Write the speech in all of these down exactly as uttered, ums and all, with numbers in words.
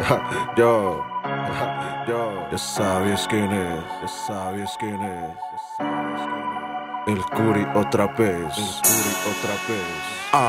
Yo, yo, ya sabes quién es, ya sabes quién es, ya sabes quién es. El Curi otra vez, el Curi otra vez.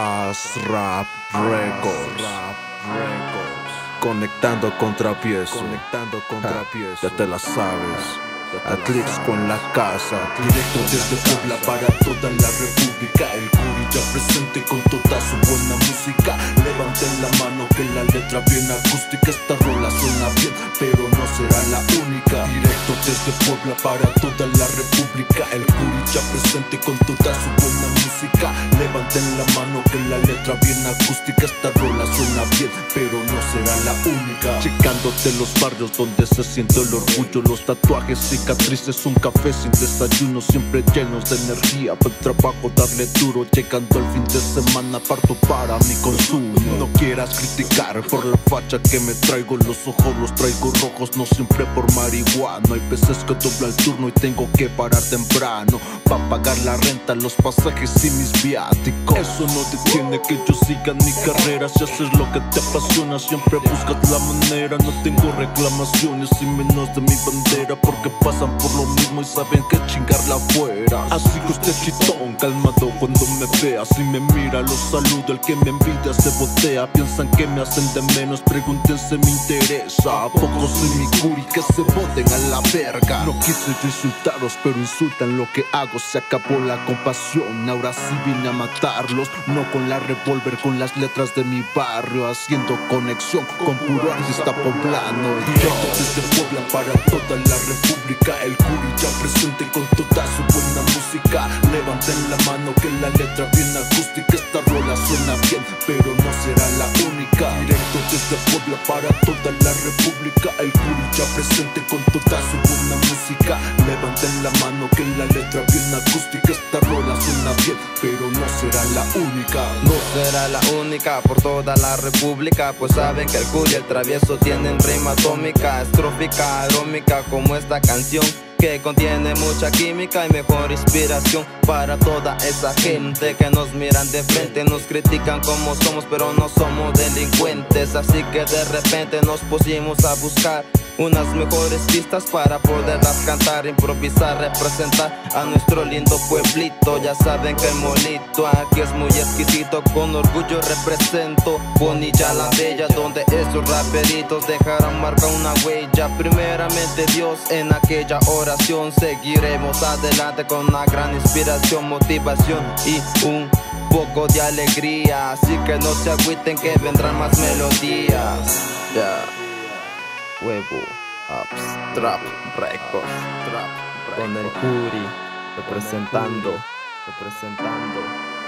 Asrap Records, Rap Records. Conectando contrapiés, conectando contrapiés. Ya te la sabes. Atlix con la casa. Directo desde Puebla para toda la república. El Curi ya presente con toda su buena música. Levanten la mano que la letra bien acústica. Esta rola suena bien, pero no será la única. Directo desde Puebla para toda la república. El Curi ya presente con toda su buena música. Levanten la mano que la letra bien acústica. Esta rola suena bien, pero no será la única. Checándote los barrios donde se siente el orgullo. Los tatuajes, cicatrices, un café sin desayuno, siempre llenos de energía. Buen trabajo, darle duro. Llegando el fin de semana, parto para mi consumo. No quieras criticar por la facha que me traigo. Los ojos los traigo rojos, no siempre por marihuana. Hay veces que dobla el turno y tengo que parar temprano pa' pagar la renta, los pasajes y mis viáticos. Eso no detiene que yo siga mi carrera. Si haces lo que te apasiona, siempre buscas la manera. No tengo reclamaciones y menos de mi bandera, porque pasan por lo mismo y saben que chingarla afuera. Así que usted chitón, calmado cuando me vea. Si me mira, lo saludo, el que me envidia se botea. Piensan que me hacen de menos, pregúntense, me interesa. ¿A poco soy mi Curi? Que se boten a la verga. No quise yo insultaros, pero insultan lo que hago. Se acabó la compasión, ahora sí vine a matarlos. No con la revólver, con las letras de mi barrio, haciendo conexión con puro artista poblano. Directo desde Puebla para toda la república. El Curi ya presente con toda su buena música. Levanten la mano que la letra bien acústica. Esta rola suena bien, pero no será la única. Directo desde Puebla para toda la república. El Curi ya presente con toda su buena música. Levanten la mano que la letra bien acústica. Esta rola suena bien, pero no será la única. No será la única por toda la república, pues saben que el Curi y el travieso tienen rima atómica, estrófica, arómica, como esta canción que contiene mucha química y mejor inspiración para toda esa gente que nos miran de frente, nos critican como somos, pero no somos delincuentes. Así que de repente nos pusimos a buscar unas mejores pistas para poderlas cantar, improvisar, representar a nuestro lindo pueblito. Ya saben que el molito aquí es muy exquisito, con orgullo represento Bonilla la Bella, donde esos raperitos dejarán marca una huella. Primeramente Dios, en aquella oración seguiremos adelante con una gran inspiración, motivación y un poco de alegría. Así que no se agüiten que vendrán más melodías. Yeah. Huevo, Ups, Trap Records, Trap Records. Con el Curi representando, representando.